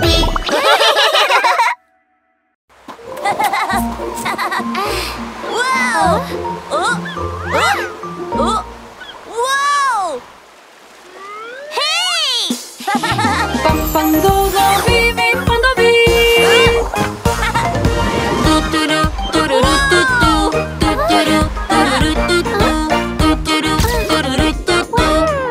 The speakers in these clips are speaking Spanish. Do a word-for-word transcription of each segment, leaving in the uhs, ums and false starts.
Barbie. ¡Wow! ¡Oh! ¡Oh! ¡Oh! ¡Wow! ¡Hey! Pandogo, vive, pando, vive. Tuturu, tururu, tutu, tuturu, tururu, tutu, tuturu, tururu, tutu.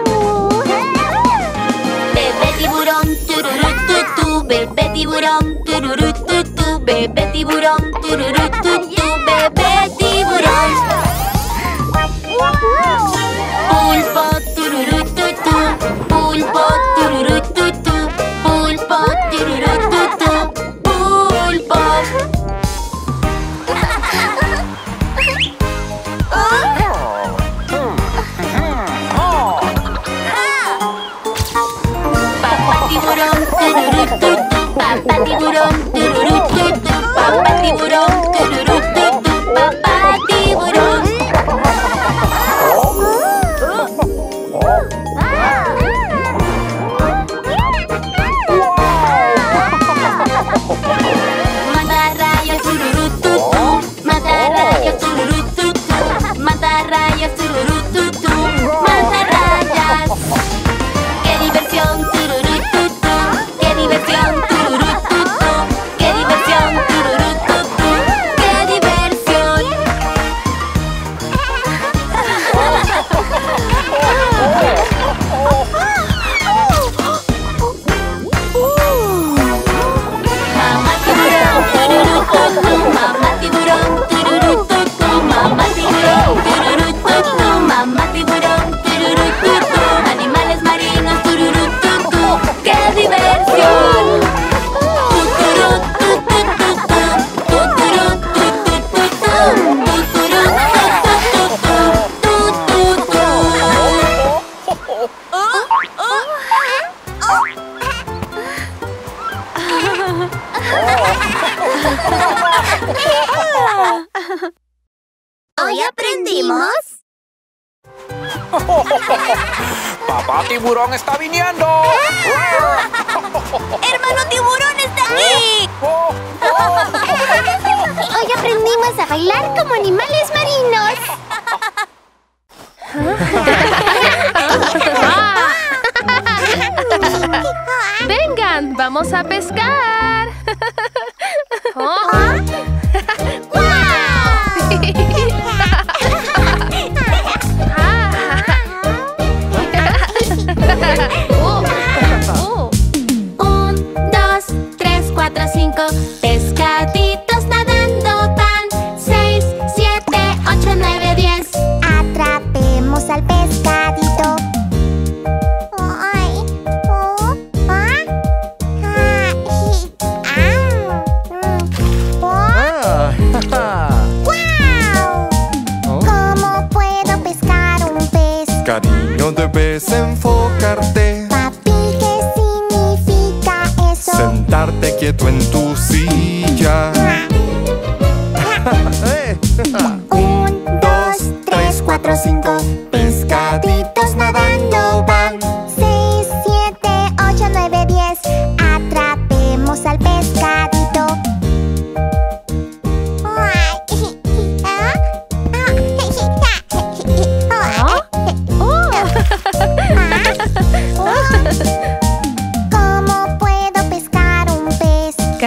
Bebé tiburón, tururu, tutu, bebé tiburón, tururu, tutu, bebé tiburón, tururu, tutu, bebé tiburón. Pulpo, tururu, tutu, pulpo, tururu, tutu, pulpo, tururu, tutu, pulpo. Papá tiburón, tururu, tutu, papá tiburón, tururu, tutu, papá tiburón, tururu, tutu, papá tiburón. Mantarrayas, tururu, tutu, mantarrayas, tururu, tutu, mantarrayas, tururu, tutu, mantarrayas. ¡Qué diversión, tururu, tutu! ¡Qué diversión, tururu, tutu! ¡Qué diversión, tururu, tutu! ¡Qué diversión! Mamá tiburón, tururu, tutu, mamá tiburón, tururu, tutu, mamá tiburón, tururu, tutu, mamá tiburón, tururu, tutu, animales marinos, tururu, tutu, ¡qué diversión! Tuturu, tutu, tutu, tuturu, tutu, tutu, tuturu, tutu, tutu, tutu. Hoy aprendimos. ¡Papá tiburón está viniendo! ¡Hermano tiburón está aquí! Hoy aprendimos a bailar como animales marinos. Vengan, vamos a pescar. Un, dos, tres, cuatro, cinco. Pescaditos nadando van. Seis, siete, ocho, nueve, diez. Atrapemos al pescadito. Ay, oh, ah, ah, ah, mm, oh. ¡Guau! ¿Cómo puedo pescar un pez? Cariño, debes enfocarte. Papi, ¿qué significa eso? Sentarte quieto en tu silla. Eh. Un, dos, tres, cuatro, cinco. Pescaditos nadando van. Seis, siete, ocho, nueve, diez. Atrapemos al pescadito. ¿Cómo puedo pescar un pez?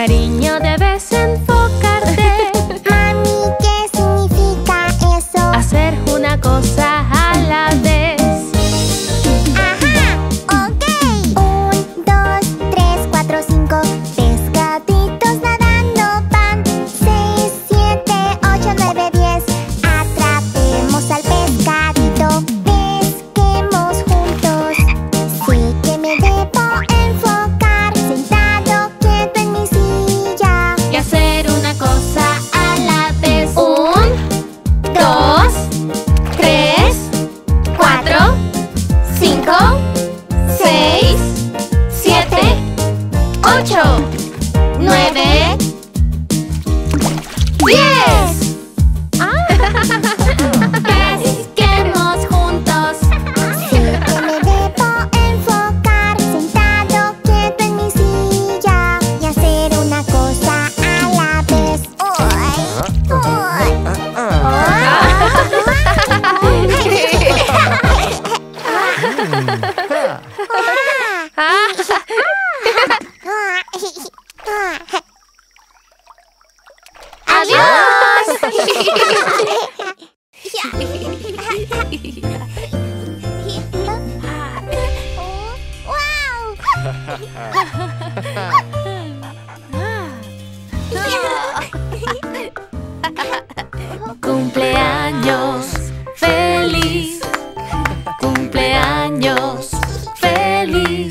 Cumpleaños feliz, cumpleaños feliz,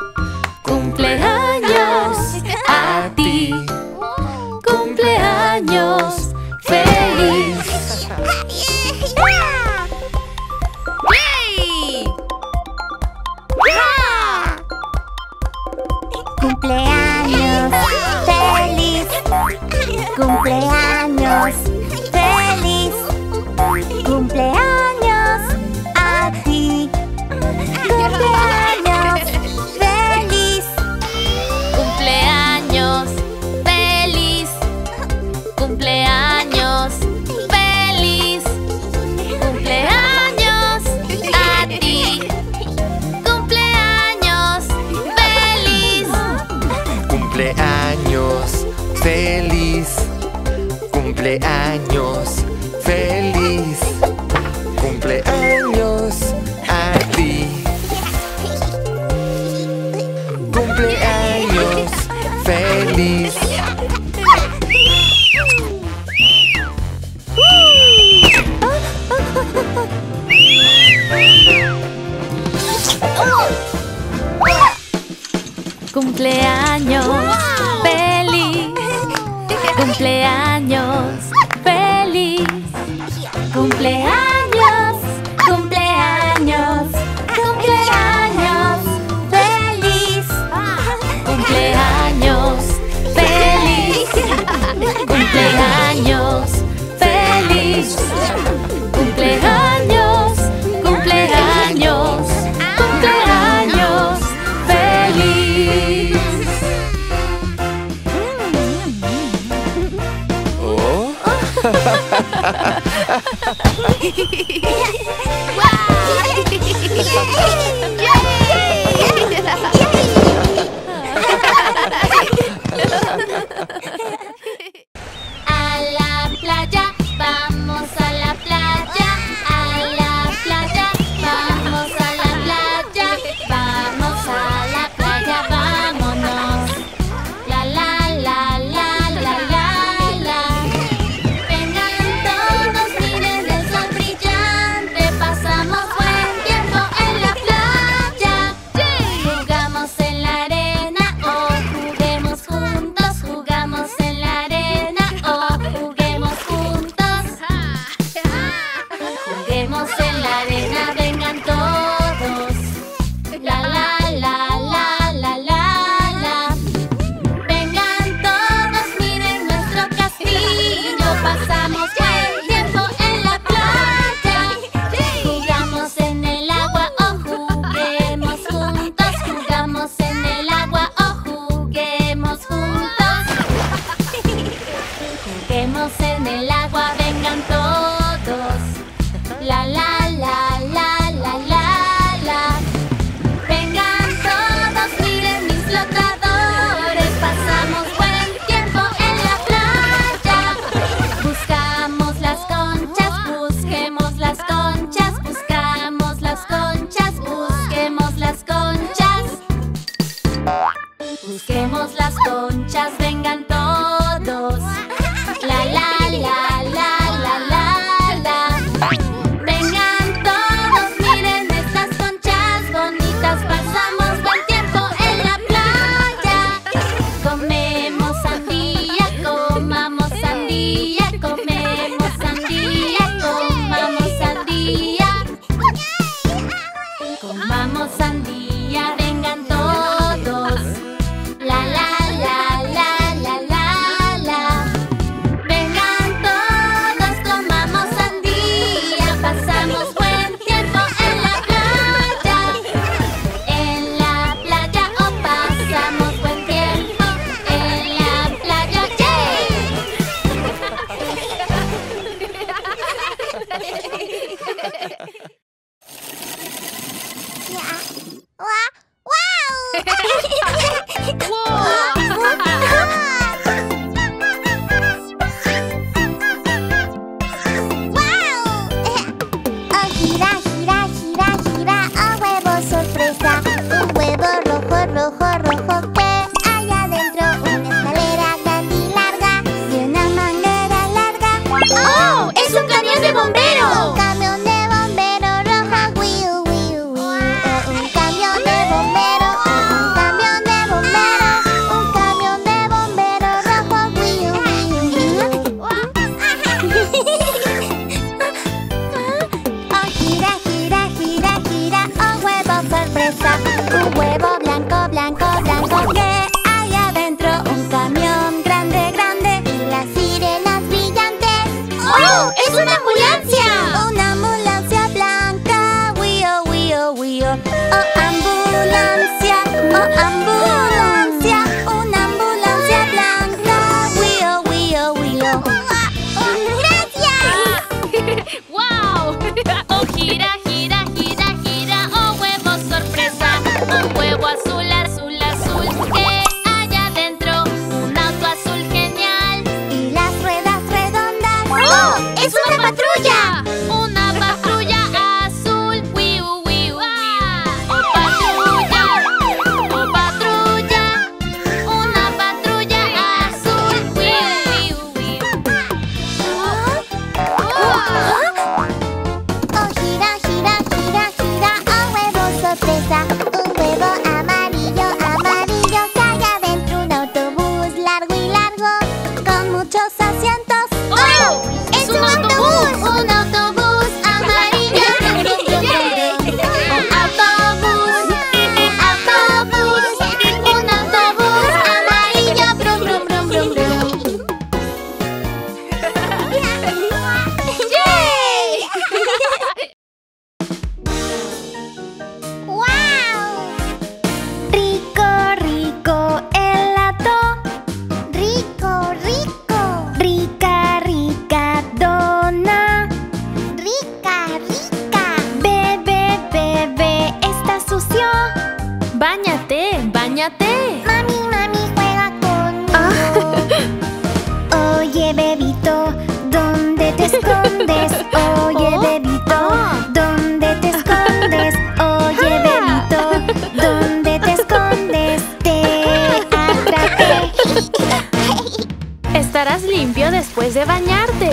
cumpleaños a ti, cumpleaños feliz. Cumpleaños feliz, cumpleaños feliz, cumpleaños a ti, cumpleaños feliz, Cumpleaños feliz, cumpleaños feliz, cumpleaños a ti, cumpleaños feliz. Cumpleaños feliz, cumpleaños feliz, cumpleaños a ti, cumpleaños feliz. Cumpleaños feliz, cumpleaños feliz, cumpleaños, cumpleaños, cumpleaños feliz, cumpleaños feliz, cumpleaños feliz, cumpleaños, cumpleaños, cumpleaños feliz. Oh. A la playa, vamos a la playa, a la playa, vamos a la playa, vamos a la playa, vámonos. La la la la la la la. Vengan todos, miren el sol brillante, pasamos buen tiempo en la playa. Jugamos en la arena o juguemos juntos, jugamos en la arena o juguemos juntos. Juguemos en la arena, vengan todos. La la la la la la la. Vengan todos, miren nuestro castillo, pasamos buen tiempo en la playa. Jugamos en el agua o juguemos juntos, jugamos en el agua o juguemos juntos. Juguemos en el agua, vengan todos. La la la la la la la. Vengan todos, miren mis flotadores, pasamos buen tiempo en la playa. Buscamos las conchas, busquemos las conchas, buscamos las conchas, busquemos las conchas. Busquemos las conchas, vengan todos. La la la la la la la. Vengan todos, miren estas conchas bonitas, pasamos buen tiempo en la playa. Comemos sandía, comamos sandía, comemos sandía, comamos sandía. Comamos sandía, vengan todos. La la la la la gira, gira, gira, gira, oh huevo sorpresa. Un huevo rojo, rojo, rojo que hay adentro. Una escalera grande y larga y una manguera larga. ¡Oh! ¡Es un camión de bomberos! Un camión de bombero rojo, wiu, wiu, wiu. Un camión de bombero, un camión de bombero, un camión de bombero rojo, wiu, wiu, wiu. Oh, gira, gira, gira, gira, oh huevo sorpresa. Un huevo blanco, blanco, blanco que hay adentro. Un camión grande, grande y las sirenas brillantes. ¡Oh! ¡Es una ambulancia! Una ambulancia blanca, wio, wio, wio. Oh, ambulancia, oh, ambulancia. Una ambulancia blanca, wio, wio, wio. ¡Gracias! ¡Wow! ¡Oh, gira, gira, gira, gira! ¡Oh, huevo sorpresa! Un huevo azul, azul, azul que hay adentro. Un auto azul genial. Y las ruedas redondas. ¡Oh! ¡Es una patrulla! Una patrulla azul. ¡Wiu, wiu, wiu! ¡Oh, patrulla! ¡Oh, patrulla! Una patrulla azul. ¡Wiu, wiu, wiu! Oh, gira, gira, gira, gira, oh huevo sorpresa. Un huevo amarillo, amarillo que hay adentro. Un autobús largo y largo con muchos asientos. ¡Oh! ¡Es un autobús! Un autobús amarillo. Un autobús, un autobús, un autobús amarillo. Brum, brum, brum, brum, brum. ¡Yay! ¡Wow! Rico, rico helado. Rico, rico. Rica, rica dona. Rica, rica. Bebe, bebe, está sucio. ¡Báñate! ¡Báñate! Mami, mami, juega conmigo. Oye, bebito, ¿dónde te escondes? Oye, Oh. bebito, Ah. ¿dónde te escondes? Oye, bebito, ¿dónde te escondes? Te atrapé. Estarás limpio después de bañarte.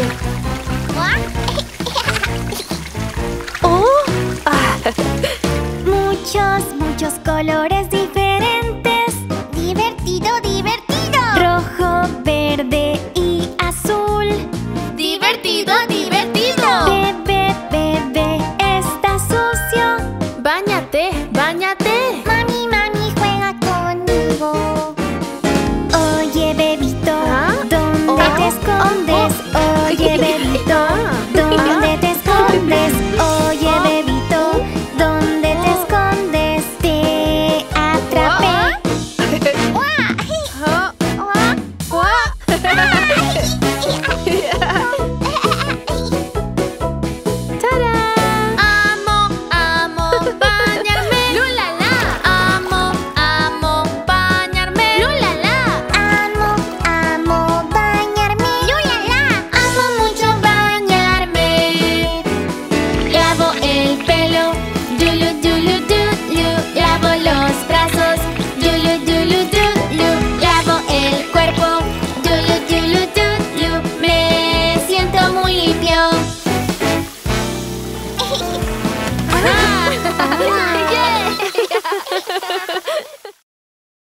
¡Oh! Ah. Muchos, muchos colores diferentes.